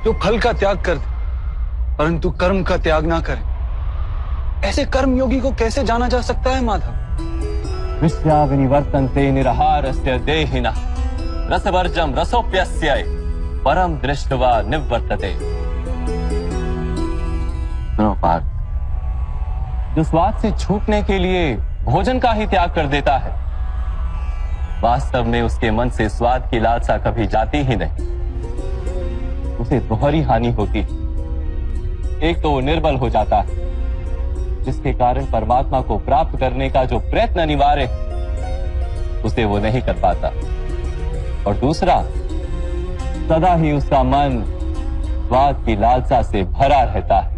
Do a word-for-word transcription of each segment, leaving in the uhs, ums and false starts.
जो फल का त्याग कर दे परंतु कर्म का त्याग ना करे, ऐसे कर्म योगी को कैसे जाना जा सकता है माधव? विश्या विनिवर्तन्ते निराहारस्य देहिनः रसवर्जम रसोप्यस्य परम दृष्ट्वा निवर्तते। सुनो पार्थ, जो स्वाद से छूटने के लिए भोजन का ही त्याग कर देता है, वास्तव में उसके मन से स्वाद की लालसा कभी जाती ही नहीं। उसे दोहरी हानि होती है। एक तो वो निर्बल हो जाता है, जिसके कारण परमात्मा को प्राप्त करने का जो प्रयत्न अनिवार्य है उसे वो नहीं कर पाता, और दूसरा सदा ही उसका मन स्वाद की लालसा से भरा रहता है।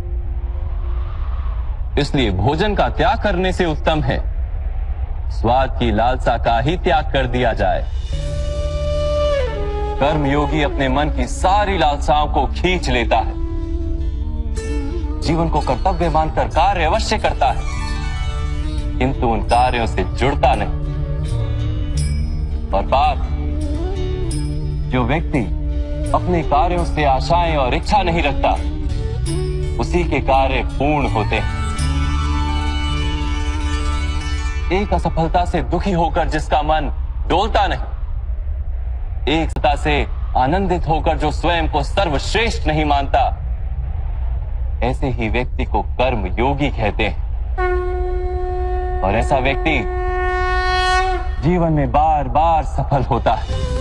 इसलिए भोजन का त्याग करने से उत्तम है स्वाद की लालसा का ही त्याग कर दिया जाए। कर्मयोगी अपने मन की सारी लालसाओं को खींच लेता है, जीवन को कर्तव्य मानकर कार्य अवश्य करता है, किंतु उन कार्यों से जुड़ता नहीं। और बात, जो व्यक्ति अपने कार्यों से आशाएं और इच्छा नहीं रखता, उसी के कार्य पूर्ण होते हैं। एक असफलता से दुखी होकर जिसका मन डोलता नहीं, एक सत्ता से आनंदित होकर जो स्वयं को सर्वश्रेष्ठ नहीं मानता, ऐसे ही व्यक्ति को कर्म योगी कहते हैं। और ऐसा व्यक्ति जीवन में बार बार सफल होता है।